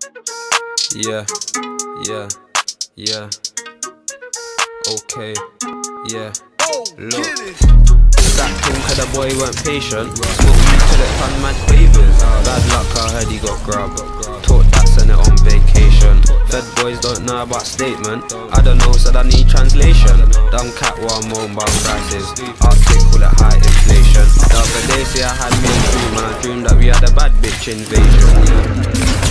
Yeah, yeah, yeah. Okay, yeah. Look, sacked him cause the boy weren't patient. Smoked weed till it turned mad quavers. Bad luck, I heard he got grub. Taught that, sent it on vacation. Fed boys don't know about statement. I don't know, said I need translation. Dumb cat while I'm moan about prices. Arctic, call it high inflation. The other day, see I had me a dream, and I dreamed that we had a bad bitch invasion.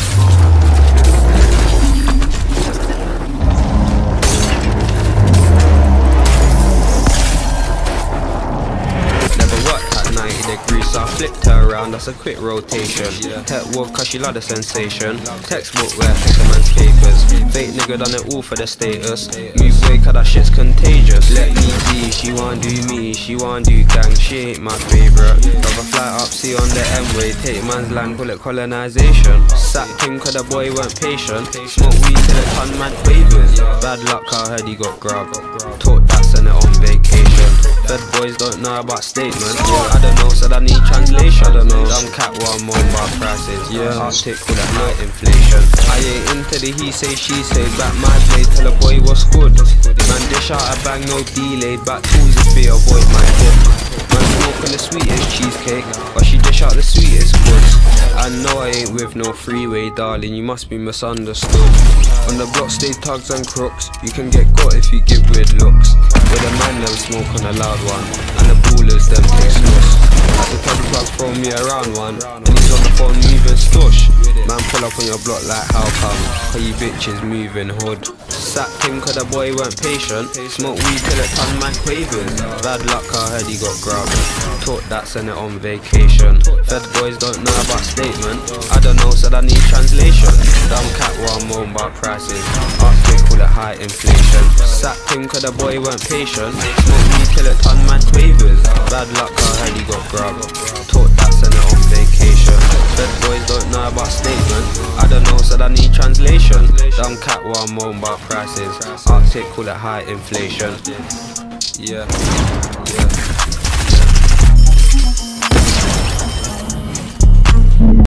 So I flipped her around, that's a quick rotation. Tech walk cause she love the sensation. Textbook where I take a man's papers. Fake nigga done it all for the status. Move way cause that shit's contagious. Let me be, she wanna do me, she wanna do gang. She ain't my favourite. Rather fly up, see on the M-way. Take man's land, call it colonisation. Sacked him cause the boy weren't patient. Smoke weed till it turned mad quavers. Bad luck, I heard he got grub. Taught that, sent it on vacation. Fed boys don't know about statement. I don't know, said I need translation. I don't know. Dumb cat while I'm on about prices. Arctic, call that night inflation. I ain't into the he say she say. Back my play, tell a boy what's good. Man dish out a bang, no delay. Back tools if they avoid my hood. Man smoking the sweetest cheesecake, but she dish out the sweetest goods. I know I ain't with no freeway, darling, you must be misunderstood. On the block stay tugs and crooks. You can get got if you give weird looks. With a man them smoke on a loud one, and the ballers them take slush. At the club plug throw me around one, and he's on the phone moving stush. Man pull up on your block like how come? Cause you bitches moving hood. Sacked him cause the boy weren't patient. Smoke weed till it turned mad quavers. Bad luck, I heard he got grub. Taught that, sent it on vacation. Fed boys don't know about statement. I don't know, said I need translation. Dumb cat while I'm moan about prices. Arctic, call it high inflation. Sacked him cause the boy weren't patient. Smoke weed till it turned mad quavers. Bad luck, I heard he got grub. Taught that, sent it on vacation. Fed boys don't know about statement. I don't know, said I need translation. Dumb cat while I'm moan about prices. Arctic, call it high inflation. Yeah, yeah.